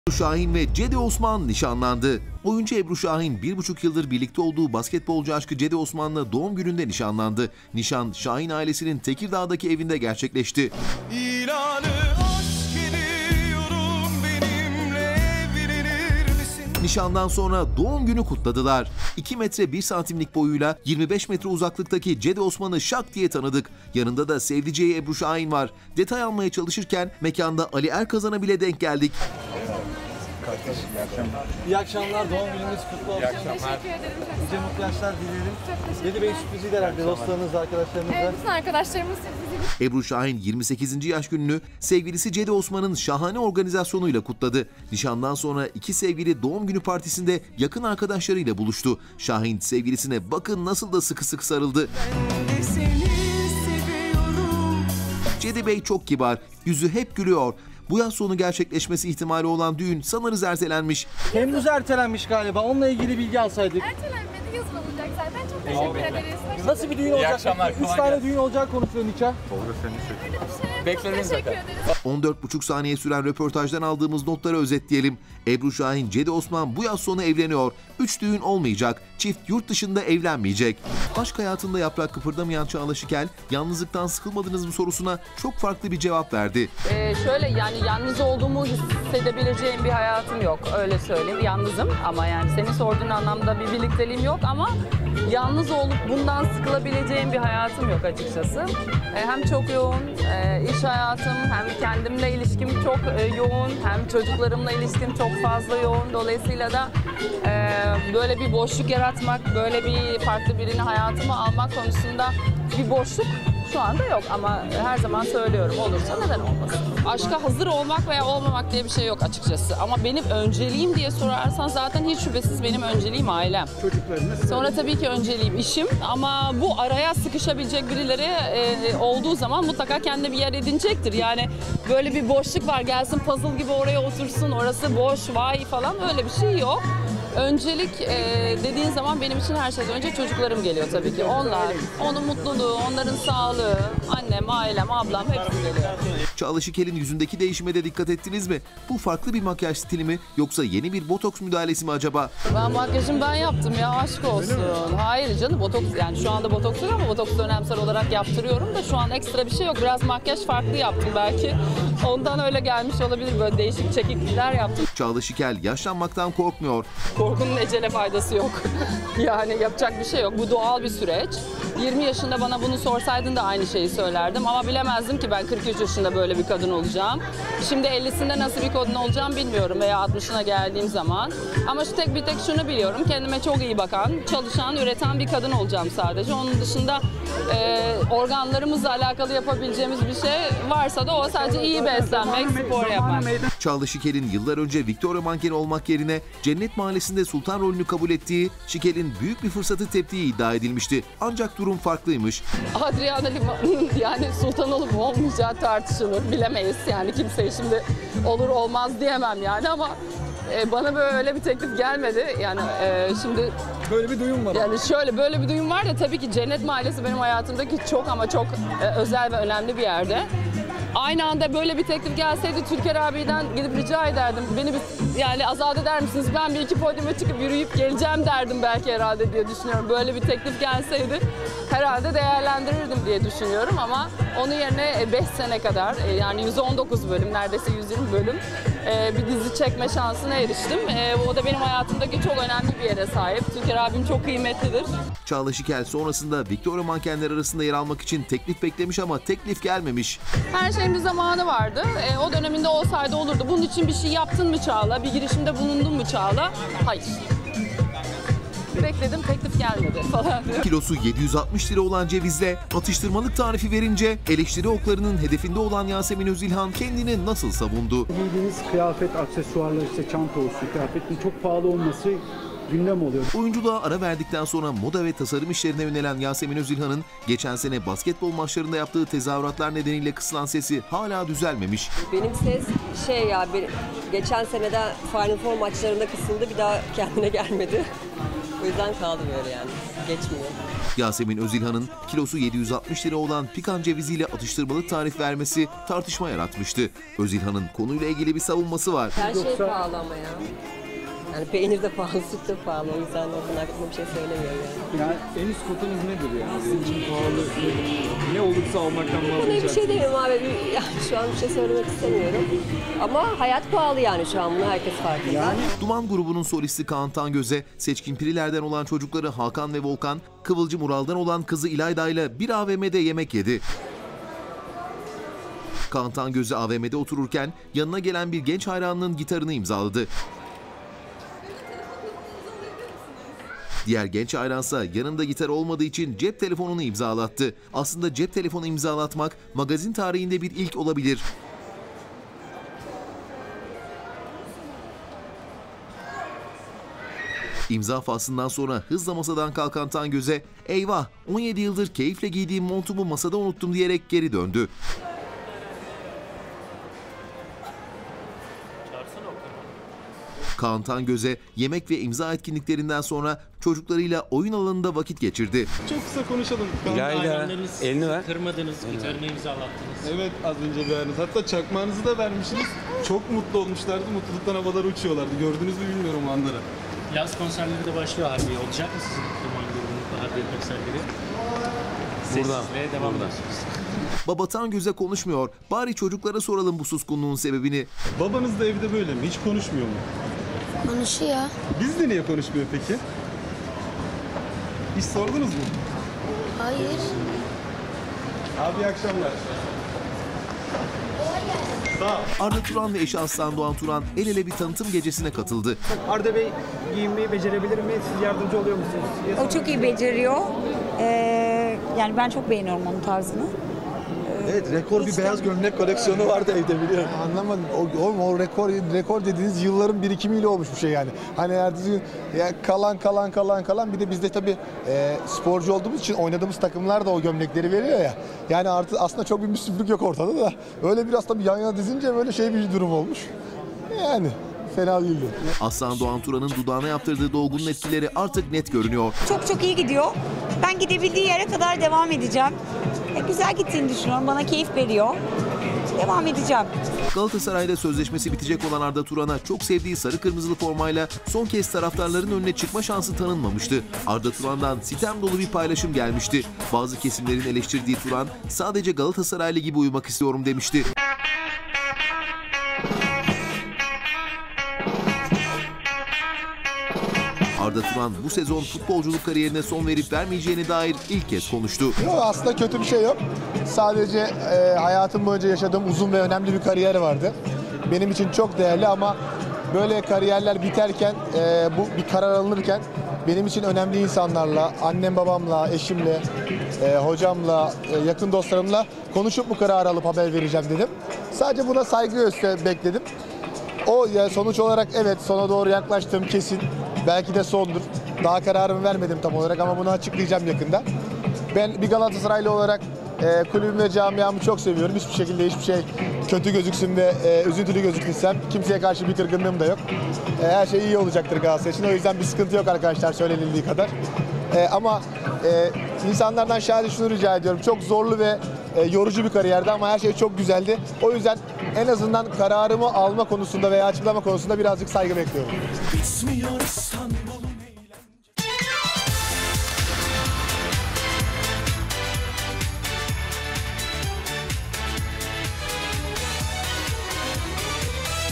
Ebru Şahin ve Cedi Osman nişanlandı. Oyuncu Ebru Şahin 1,5 yıldır birlikte olduğu basketbolcu aşkı Cedi Osman'la doğum gününde nişanlandı. Nişan Şahin ailesinin Tekirdağ'daki evinde gerçekleşti. İlanı aşk ediyorum, benimle evlenir misin? Nişandan sonra doğum günü kutladılar. 2 metre 1 santimlik boyuyla 25 metre uzaklıktaki Cedi Osman'ı şak diye tanıdık. Yanında da sevdiceği Ebru Şahin var. Detay almaya çalışırken mekanda Ali Erkazan'a bile denk geldik. İyi akşamlar, doğum gününüz kutlu olsun. İyi akşamlar. Teşekkür ederim. Nice mutlu yaşlar dileyelim. Cedi Bey sürprizi herhalde dostlarınızla, arkadaşlarınızla. Evet, bütün arkadaşlarımız sürprizi. Ebru Şahin 28. yaş gününü sevgilisi Cedi Osman'ın şahane organizasyonuyla kutladı. Nişandan sonra iki sevgili doğum günü partisinde yakın arkadaşlarıyla buluştu. Şahin sevgilisine bakın nasıl da sıkı sıkı sarıldı. Ben de seni seviyorum. Cedi Bey çok kibar, yüzü hep gülüyor. Bu yaz sonu gerçekleşmesi ihtimali olan düğün sanırız ertelenmiş. Temmuz ertelenmiş galiba. Onunla ilgili bilgi alsaydık. Ertelenmedi, yazın olacak zaten. Çok teşekkür ederiz. Nasıl bir düğün olacak? akşamlar, 3 kolay tane gelsin. düğün olacak konuşuyor nikah. Bekleriz Teşekkür zaten. ederiz. 14,5 saniye süren röportajdan aldığımız notları özetleyelim. Ebru Şahin, Cedi Osman bu yaz sonu evleniyor. 3 düğün olmayacak. Çift yurt dışında evlenmeyecek. Aşk hayatında yaprak kıpırdamayan Çağla Şikel, yalnızlıktan sıkılmadınız mı sorusuna çok farklı bir cevap verdi. Şöyle yani yalnız olduğumu hissedebileceğim bir hayatım yok, öyle söyleyeyim. Yalnızım ama yani senin sorduğun anlamda bir birlikteliğim yok ama yalnız olup bundan sıkılabileceğim bir hayatım yok açıkçası. Hem çok yoğun iş hayatım, hem kendimle ilişkim çok yoğun, hem çocuklarımla ilişkim çok fazla yoğun. Dolayısıyla da böyle bir boşluk yaratmak, böyle bir farklı birini hayatıma almak konusunda bir boşluk şu anda yok ama her zaman söylüyorum, olursa neden olmasın. Aşka hazır olmak veya olmamak diye bir şey yok açıkçası. Ama benim önceliğim diye sorarsan zaten hiç şüphesiz benim önceliğim ailem. Çocuklarınız. Sonra tabii ki önceliğim işim ama bu araya sıkışabilecek birileri olduğu zaman mutlaka kendine bir yer edinecektir. Yani böyle bir boşluk var, gelsin puzzle gibi oraya otursun, orası boş, vay falan, öyle bir şey yok. Öncelik dediğin zaman benim için her şeyden önce çocuklarım geliyor tabii ki. Onlar, onun mutluluğu, onların sağlığı, annem, ailem, ablam hepsi geliyor. Çağla Şikel'in yüzündeki değişime de dikkat ettiniz mi? Bu farklı bir makyaj stili mi yoksa yeni bir botoks müdahalesi mi acaba? Ben makyajımı ben yaptım ya, aşk olsun. Hayır canım, botoks yani şu anda botoks yok ama botoks dönemsel olarak yaptırıyorum da şu an ekstra bir şey yok. Biraz makyaj farklı yaptım belki. Ondan öyle gelmiş olabilir, böyle değişik çekiklikler yaptım. Çağla Şikel yaşlanmaktan korkmuyor. Korkunun ecele faydası yok. Yani yapacak bir şey yok. Bu doğal bir süreç. 20 yaşında bana bunu sorsaydın da aynı şeyi söylerdim ama bilemezdim ki ben 43 yaşında böyle bir kadın olacağım. Şimdi 50'sinde nasıl bir kadın olacağım bilmiyorum veya 60'ına geldiğim zaman. Ama şu tek şunu biliyorum. Kendime çok iyi bakan, çalışan, üreten bir kadın olacağım sadece. Onun dışında organlarımızla alakalı yapabileceğimiz bir şey varsa da o sadece iyi beslenmek, spor yapmak. Çağla Şikel'in yıllar önce Victoria mankeni olmak yerine Cennet Mahallesi'nde sultan rolünü kabul ettiği, Şikel'in büyük bir fırsatı teptiği iddia edilmişti. Ancak durum farklıymış. Adriana Lima'nın yani sultan olup olmayacağı tartışılır. Bilemeyiz yani, kimseye şimdi olur olmaz diyemem yani ama bana böyle bir teklif gelmedi. Yani şimdi Böyle bir duyum var. yani şöyle böyle bir duyum var da tabii ki Cennet Mahallesi benim hayatımdaki çok ama çok özel ve önemli bir yerde. Aynı anda böyle bir teklif gelseydi Türker abiden gidip rica ederdim. Beni yani azat eder misiniz? Ben bir iki podyuma çıkıp yürüyüp geleceğim derdim belki herhalde diye düşünüyorum. Böyle bir teklif gelseydi herhalde değerlendirirdim diye düşünüyorum ama onun yerine 5 sene kadar yani 119 bölüm, neredeyse 120 bölüm bir dizi çekme şansına eriştim. O da benim hayatımdaki çok önemli bir yere sahip. Türker abim çok kıymetlidir. Çağla Şikel sonrasında Victoria mankenler arasında yer almak için teklif beklemiş ama teklif gelmemiş. Her şeyin bir zamanı vardı. O döneminde olsaydı olurdu. Bunun için bir şey yaptın mı Çağla? Bir girişimde bulundun mu Çağla? Hayır. Bekledim, teklif gelmedi falan. Kilosu 760 lira olan cevizle atıştırmalık tarifi verince eleştiri oklarının hedefinde olan Yasemin Özilhan kendini nasıl savundu? Giydiğiniz kıyafet, aksesuarlar, işte çanta olsun, kıyafetin çok pahalı olması gündem oluyor. Oyunculuğa ara verdikten sonra moda ve tasarım işlerine yönelen Yasemin Özilhan'ın geçen sene basketbol maçlarında yaptığı tezahüratlar nedeniyle kısılan sesi hala düzelmemiş. Benim ses geçen senede Final Four maçlarında kısıldı, bir daha kendine gelmedi. O yüzden kaldı böyle yani. geçmiyor. Yasemin Özilhan'ın kilosu 760 lira olan pikan ceviziyle atıştırmalık tarif vermesi tartışma yaratmıştı. Özilhan'ın konuyla ilgili bir savunması var. Her şey pahalı ama ya. Yani peynir de pahalı, süt de pahalı. O yüzden onun hakkında bir şey söylemiyorum yani. Yani en üst kotanız nedir yani? Sizin için pahalı nedir? Ne olursa almaktan Buna bir vazgeçersiniz. şey demiyorum abi. Yani şu an bir şey söylemek istemiyorum. Ama hayat pahalı yani şu an. Bunu herkes farkında. Duman grubunun solisti Kaan Tangöz'e Seçkin Piriler'den olan çocukları Hakan ve Volkan, Kıvılcım Ural'dan olan kızı İlayda ile bir AVM'de yemek yedi. Kaan Tangöz'e AVM'de otururken yanına gelen bir genç hayranının gitarını imzaladı. Diğer genç hayransa yanında gitar olmadığı için cep telefonunu imzalattı. Aslında cep telefonu imzalatmak magazin tarihinde bir ilk olabilir. İmza faslından sonra hızla masadan kalkan Tangöz'e "Eyvah, 17 yıldır keyifle giydiğim montumu masada unuttum" diyerek geri döndü. Kaan Tangöz'e yemek ve imza etkinliklerinden sonra çocuklarıyla oyun alanında vakit geçirdi. Çok kısa konuşalım. Hayranlarınız elini ver. Kırmadınız, gitarını imzalattınız. Evet, az önce verdiniz. Hatta çakmağınızı da vermişsiniz. Çok mutlu olmuşlardı. Mutluluktan havalara uçuyorlardı. Gördünüz mü bilmiyorum o anları. Yaz konserleri de başlıyor Harbiye. Olacak mı sizin Duman grubunuzda Harbiye konserleri? Sessizliğe devam ediyorsunuz. Baba Tangöz'e konuşmuyor. Bari çocuklara soralım bu suskunluğun sebebini. Babanız da evde böyle mi? Hiç konuşmuyor mu? Konuşuyor. Bizle niye konuşmuyor peki? Hiç sordunuz mu? Hayır. Abi iyi akşamlar. Arda Turan ve eşi Aslan Doğan Turan el ele bir tanıtım gecesine katıldı. Arda Bey giyinmeyi becerebilir mi? Siz yardımcı oluyor musunuz? O çok iyi beceriyor. Yani ben çok beğeniyorum onun tarzını. Evet, rekor bir beyaz gömlek koleksiyonu vardı evde biliyorum. Anlamadım. O rekor dediğiniz yılların birikimiyle olmuş bir şey yani. Hani ertesi gün kalan bir de bizde tabii sporcu olduğumuz için oynadığımız takımlar da o gömlekleri veriyor ya. Yani artık aslında çok bir müsriflik yok ortada da. Öyle biraz tabii yan yana dizince böyle bir durum olmuş. Yani fena değildi. Aslan Doğan Turan'ın dudağına yaptırdığı dolgunun etkileri artık net görünüyor. Çok iyi gidiyor. Ben gidebildiği yere kadar devam edeceğim. Güzel gittiğini düşünüyorum. Bana keyif veriyor. Devam edeceğim. Galatasaray'da sözleşmesi bitecek olan Arda Turan'a çok sevdiği sarı kırmızılı formayla son kez taraftarların önüne çıkma şansı tanınmamıştı. Arda Turan'dan sitem dolu bir paylaşım gelmişti. Bazı kesimlerin eleştirdiği Turan sadece Galatasaraylı gibi uyumak istiyorum demişti. Arda Turan bu sezon futbolculuk kariyerine son verip vermeyeceğine dair ilk kez konuştu. Yok, aslında kötü bir şey yok. Sadece hayatım boyunca yaşadığım uzun ve önemli bir kariyer vardı. Benim için çok değerli ama böyle kariyerler biterken, bu bir karar alınırken benim için önemli insanlarla, annem babamla, eşimle, hocamla, yakın dostlarımla konuşup bu kararı alıp haber vereceğim dedim. Sadece buna saygı bekledim. O sonuç olarak evet sona doğru yaklaştığım kesin. Belki de sondur. Daha kararımı vermedim tam olarak ama bunu açıklayacağım yakında. Ben bir Galatasaraylı olarak kulübümü ve camiamı çok seviyorum. Hiçbir şekilde hiçbir şey kötü gözüksün ve üzüntülü gözükürsem kimseye karşı bir kırgınlığım da yok. Her şey iyi olacaktır Galatasaray için. O yüzden bir sıkıntı yok arkadaşlar söylenildiği kadar. Ama insanlardan şahane şunu rica ediyorum. Çok zorlu ve yorucu bir kariyerdi ama her şey çok güzeldi. O yüzden en azından kararımı alma konusunda veya açıklama konusunda birazcık saygı bekliyorum.